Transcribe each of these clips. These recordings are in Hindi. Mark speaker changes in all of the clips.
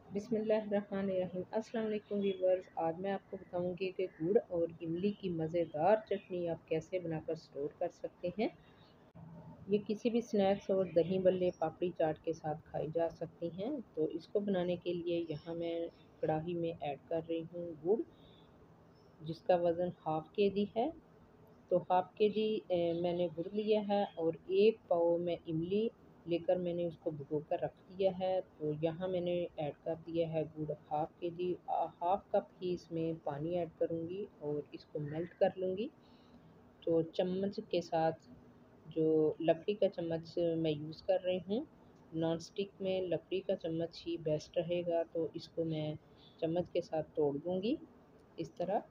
Speaker 1: बिस्मिल्लाहिर्रहमानिर्रहीम। अस्सलाम वालेकुम व्यूवर्स। आज मैं आपको बताऊंगी कि गुड़ और इमली की मज़ेदार चटनी आप कैसे बनाकर स्टोर कर सकते हैं। ये किसी भी स्नैक्स और दही बल्ले पापड़ी चाट के साथ खाई जा सकती हैं। तो इसको बनाने के लिए यहाँ मैं कढ़ाई में ऐड कर रही हूँ गुड़, जिसका वज़न हाफ़ के जी है। तो हाफ़ के जी मैंने गुड़ लिया है और एक पाव में इमली लेकर मैंने उसको भिगो कर रख दिया है। तो यहाँ मैंने ऐड कर दिया है गुड़ हाफ़ के जी। हाफ़ कप ही इसमें पानी ऐड करूँगी और इसको मेल्ट कर लूँगी। तो चम्मच के साथ, जो लकड़ी का चम्मच मैं यूज़ कर रही हूँ, नॉन स्टिक में लकड़ी का चम्मच ही बेस्ट रहेगा। तो इसको मैं चम्मच के साथ तोड़ दूँगी इस तरह।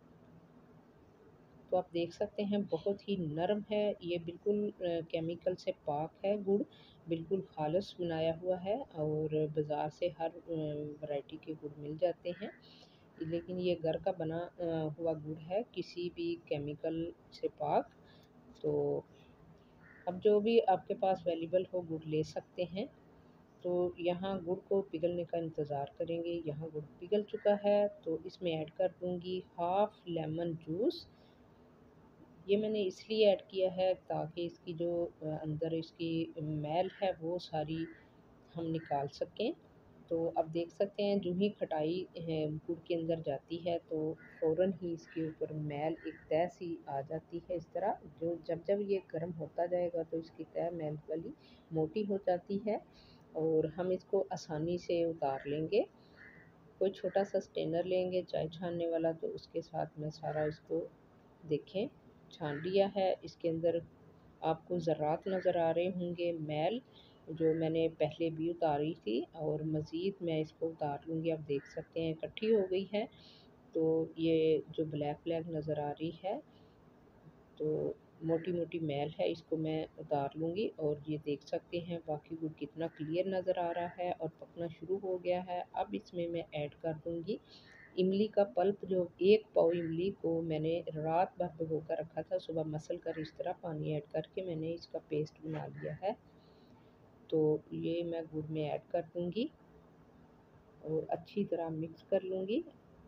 Speaker 1: तो आप देख सकते हैं बहुत ही नरम है ये, बिल्कुल केमिकल से पाक है गुड़, बिल्कुल खालिश बनाया हुआ है। और बाज़ार से हर वैरायटी के गुड़ मिल जाते हैं, लेकिन ये घर का बना हुआ गुड़ है, किसी भी केमिकल से पाक। तो अब जो भी आपके पास अवेलेबल हो गुड़ ले सकते हैं। तो यहाँ गुड़ को पिघलने का इंतज़ार करेंगे। यहाँ गुड़ पिघल चुका है तो इसमें ऐड कर दूँगी हाफ़ लेमन जूस। ये मैंने इसलिए ऐड किया है ताकि इसकी जो अंदर इसकी मैल है वो सारी हम निकाल सकें। तो अब देख सकते हैं जो ही खटाई है गुड़ के अंदर जाती है तो फ़ौरन ही इसके ऊपर मैल एक तह सी आ जाती है इस तरह। जो जब जब ये गर्म होता जाएगा तो इसकी तह मैल वाली मोटी हो जाती है और हम इसको आसानी से उतार लेंगे। कोई छोटा सा स्ट्रेनर लेंगे चाय छानने वाला, तो उसके साथ में सारा इसको देखें छान लिया है। इसके अंदर आपको ज़र्रात नज़र आ रहे होंगे, मैल जो मैंने पहले भी उतारी थी और मज़ीद मैं इसको उतार लूँगी। आप देख सकते हैं इकट्ठी हो गई है। तो ये जो ब्लैक ब्लैक नज़र आ रही है, तो मोटी मोटी मैल है, इसको मैं उतार लूँगी। और ये देख सकते हैं बाकी गुड़ कितना क्लियर नज़र आ रहा है और पकना शुरू हो गया है। अब इसमें मैं ऐड कर दूँगी इमली का पल्प। जो एक पाव इमली को मैंने रात भर भिगो कर रखा था, सुबह मसल कर इस तरह पानी ऐड करके मैंने इसका पेस्ट बना लिया है। तो ये मैं गुड़ में ऐड कर दूँगी और अच्छी तरह मिक्स कर लूँगी।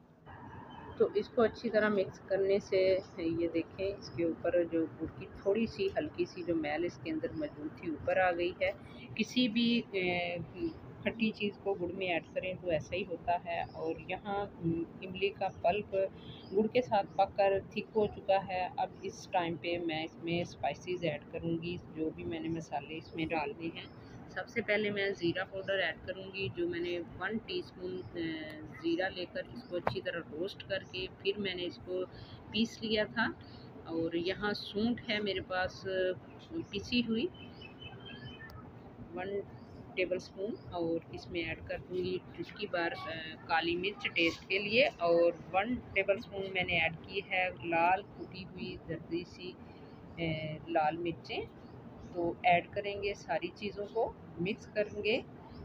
Speaker 1: तो इसको अच्छी तरह मिक्स करने से ये देखें इसके ऊपर जो गुड़ की थोड़ी सी हल्की सी जो मैल इसके अंदर मौजूद थी ऊपर आ गई है। किसी भी खट्टी चीज़ को गुड़ में ऐड करें तो ऐसा ही होता है। और यहाँ इमली का पल्प गुड़ के साथ पककर थिक हो चुका है। अब इस टाइम पे मैं इसमें स्पाइसेस ऐड करूँगी, जो भी मैंने मसाले इसमें डालने हैं। सबसे पहले मैं ज़ीरा पाउडर ऐड करूँगी, जो मैंने 1 टीस्पून ज़ीरा लेकर इसको अच्छी तरह रोस्ट करके फिर मैंने इसको पीस लिया था। और यहाँ सूंठ है मेरे पास पिसी हुई 1 टेबलस्पून, और इसमें ऐड कर दूँगी चुटकी भर काली मिर्च टेस्ट के लिए। और 1 टेबलस्पून मैंने ऐड की है लाल कुटी हुई जर्दी सी लाल मिर्चें। तो ऐड करेंगे सारी चीज़ों को, मिक्स करेंगे।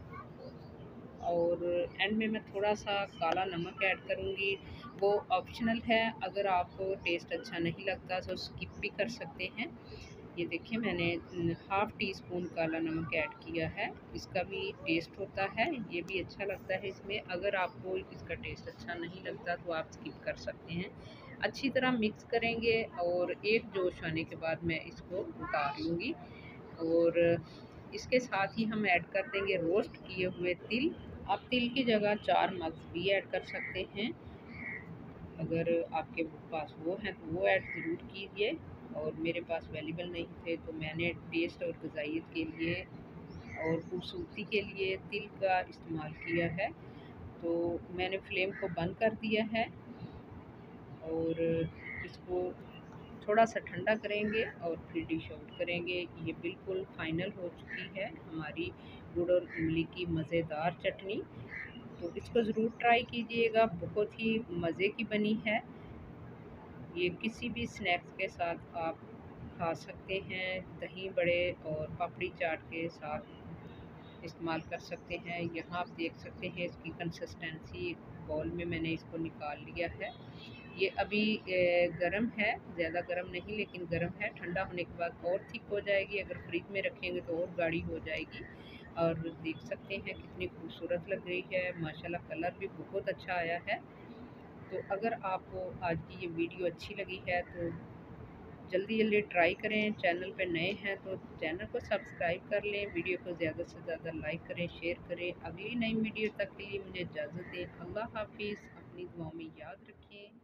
Speaker 1: और एंड में मैं थोड़ा सा काला नमक ऐड करूँगी, वो ऑप्शनल है, अगर आपको टेस्ट अच्छा नहीं लगता तो स्किप भी कर सकते हैं। ये देखिए मैंने हाफ़ टी स्पून काला नमक ऐड किया है, इसका भी टेस्ट होता है, ये भी अच्छा लगता है इसमें। अगर आपको इसका टेस्ट अच्छा नहीं लगता तो आप स्किप कर सकते हैं। अच्छी तरह मिक्स करेंगे और एक जोश आने के बाद मैं इसको उतार लूँगी। और इसके साथ ही हम ऐड कर देंगे रोस्ट किए हुए तिल। आप तिल की जगह 4 मग्ज़ भी ऐड कर सकते हैं, अगर आपके पास वो हैं तो वो ऐड ज़रूर कीजिए। और मेरे पास अवेलेबल नहीं थे तो मैंने टेस्ट और ग़िज़ाइयत के लिए और खूबसूरती के लिए तिल का इस्तेमाल किया है। तो मैंने फ्लेम को बंद कर दिया है और इसको थोड़ा सा ठंडा करेंगे और फिर डिश आउट करेंगे। ये बिल्कुल फ़ाइनल हो चुकी है हमारी गुड़ और इमली की मज़ेदार चटनी। तो इसको ज़रूर ट्राई कीजिएगा, बहुत ही मज़े की बनी है। ये किसी भी स्नैक्स के साथ आप खा सकते हैं, दही बड़े और पापड़ी चाट के साथ इस्तेमाल कर सकते हैं। यहाँ आप देख सकते हैं इसकी कंसिस्टेंसी, एक बाउल में मैंने इसको निकाल लिया है। ये अभी गरम है, ज़्यादा गरम नहीं लेकिन गरम है। ठंडा होने के बाद और थिक हो जाएगी, अगर फ्रिज में रखेंगे तो और गाढ़ी हो जाएगी। और देख सकते हैं कितनी खूबसूरत लग रही है, माशाल्लाह कलर भी बहुत अच्छा आया है। तो अगर आपको आज की ये वीडियो अच्छी लगी है तो जल्दी जल्दी ट्राई करें। चैनल पे नए हैं तो चैनल को सब्सक्राइब कर लें, वीडियो को ज़्यादा से ज़्यादा लाइक करें, शेयर करें। अगली नई वीडियो तक के लिए मुझे इजाज़त दें। अल्लाह हाफिज़। अपनी दुआओं में याद रखें।